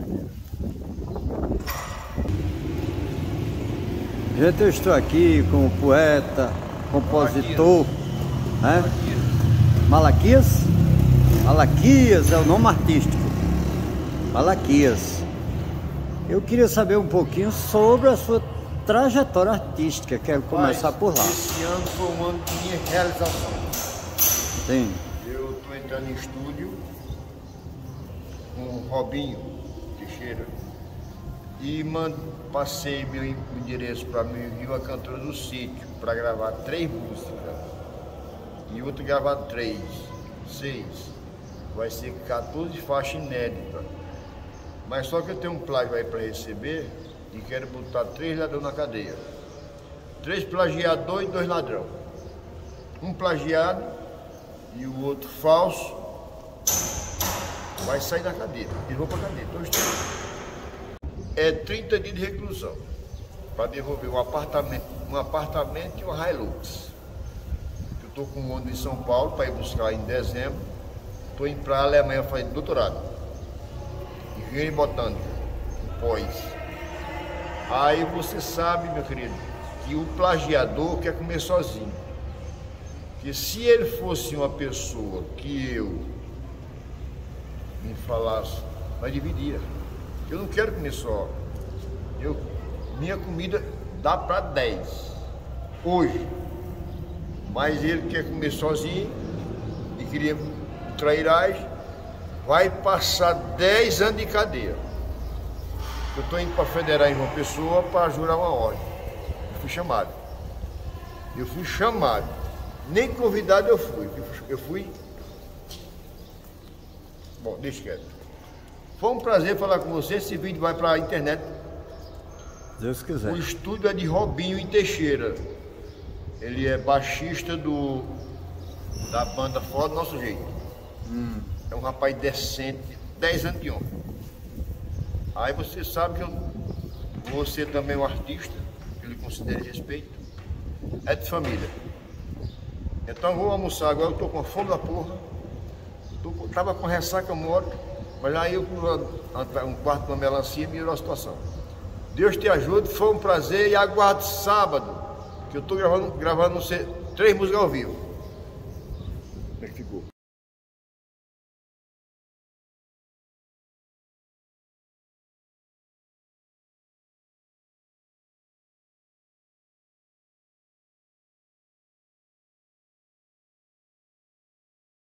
Gente, eu estou aqui com o poeta, compositor, né? Malaquias? Malaquias é o nome artístico. Malaquias. Eu queria saber um pouquinho sobre a sua trajetória artística. Quero começar por lá. Esse ano foi um ano de minha realização. Sim. Eu estou entrando em estúdio com o Robinho Teixeira e passei meu endereço para mim viu a cantora do sítio para gravar 3 músicas e outra gravar 6. Vai ser 14 faixas inéditas. Mas só que eu tenho um plágio aí para receber e quero botar 3 ladrões na cadeia. 3 plagiadores e 2 ladrões. Um plagiado e o outro falso vai sair da cadeia. Eles vão para a cadeia. Então, é 30 dias de reclusão para devolver um apartamento e uma Hilux. Eu estou com um ônibus em São Paulo para ir buscar em dezembro. Estou indo para a Alemanha fazer doutorado. Engenharia botânica, pós. Aí você sabe, meu querido, que o plagiador quer comer sozinho. Que se ele fosse uma pessoa que eu me falasse, nós dividia. Eu não quero comer só. Minha comida dá para 10 hoje. Mas ele quer comer sozinho e queria trairagem, vai passar 10 anos de cadeia. Eu estou indo para federal em João Pessoa para jurar uma ordem. Eu fui chamado. Nem convidado eu fui. Bom, deixa quieto. Foi um prazer falar com você. Esse vídeo vai para a internet. Deus quiser. O estúdio é de Robinho Teixeira. Ele é baixista da banda Fora do Nosso Jeito. É um rapaz decente, 10 anos de homem. Aí você sabe que você também é um artista, que ele considera respeito. É de família. Então vou almoçar agora, eu tô com fome da porra. Tava com ressaca morta, mas aí eu um quarto de uma melancia melhorou a situação. Deus te ajude, foi um prazer e aguarde sábado, que eu tô gravando 3 músicas ao vivo.